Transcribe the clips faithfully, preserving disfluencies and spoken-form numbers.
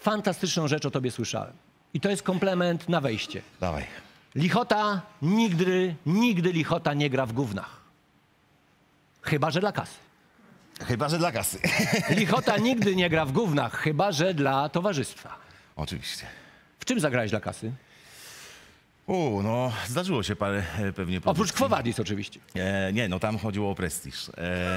fantastyczną rzecz o tobie słyszałem. I to jest komplement na wejście. Dawaj. Lichota nigdy, nigdy lichota nie gra w gównach. Chyba że dla kasy. Chyba, że dla kasy. Lichota nigdy nie gra w gównach, chyba że dla towarzystwa. Oczywiście. W czym zagrałeś dla kasy? U, no, zdarzyło się parę e, pewnie Oprócz produkcji. Quo Vadis oczywiście. E, nie, no tam chodziło o prestiż. E,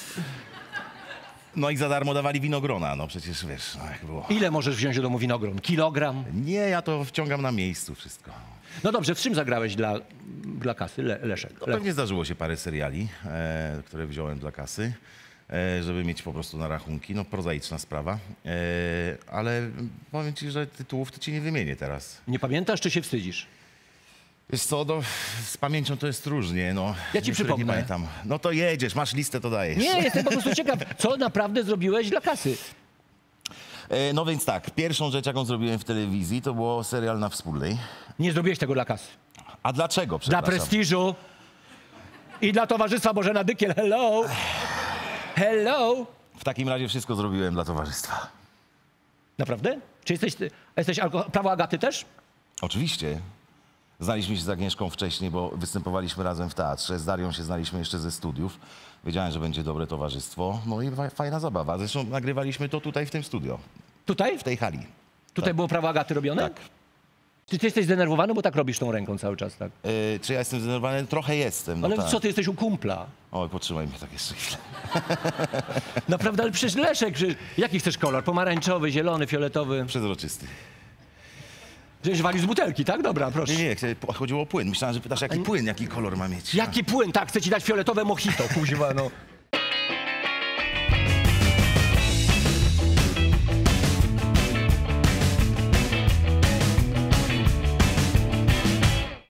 no i za darmo dawali winogrona, no przecież wiesz, no jak było. Ile możesz wziąć do domu winogron? Kilogram? Nie, ja to wciągam na miejscu wszystko. No dobrze, w czym zagrałeś dla, dla kasy, Le, Leszek? No, Le... pewnie zdarzyło się parę seriali, e, które wziąłem dla kasy, e, żeby mieć po prostu na rachunki. No prozaiczna sprawa, e, ale powiem ci, że tytułów to ci nie wymienię teraz. Nie pamiętasz, czy się wstydzisz? Wiesz co, no, z pamięcią to jest różnie, no. Ja ci Niektórych przypomnę. Nie pamiętam. No to jedziesz, masz listę, to dajesz. Nie, jestem po prostu ciekaw, co naprawdę zrobiłeś dla kasy. E, no więc tak, pierwszą rzecz, jaką zrobiłem w telewizji, to było serial Na Wspólnej. Nie zrobiłeś tego dla kasy. A dlaczego, Dla przepraszam? prestiżu i dla towarzystwa Bożena Dykiel. Hello! Hello! W takim razie wszystko zrobiłem dla towarzystwa. Naprawdę? Czy jesteś, jesteś alko- prawo Agaty też? Oczywiście. Znaliśmy się z Agnieszką wcześniej, bo występowaliśmy razem w teatrze. Z Darią się znaliśmy jeszcze ze studiów. Wiedziałem, że będzie dobre towarzystwo. No i fa- fajna zabawa. Zresztą nagrywaliśmy to tutaj w tym studio, Tutaj? w tej hali. Tutaj było prawo Agaty robione? Tak. Czy ty jesteś zdenerwowany, bo tak robisz tą ręką cały czas, tak? E, czy ja jestem zdenerwowany? Trochę jestem. No Ale tak. co, ty jesteś u kumpla? Oj, potrzymaj mnie tak jeszcze chwilę. Naprawdę, ale przecież Leszek, przecież... jaki chcesz kolor? Pomarańczowy, zielony, fioletowy? Przezroczysty. Żeś wali z butelki, tak? Dobra, proszę. Nie, nie, chcia- chodziło o płyn. Myślałem, że pytasz, jaki płyn, jaki kolor ma mieć. Jaki płyn? Tak, chcę ci dać fioletowe mojito, kuźwa, no.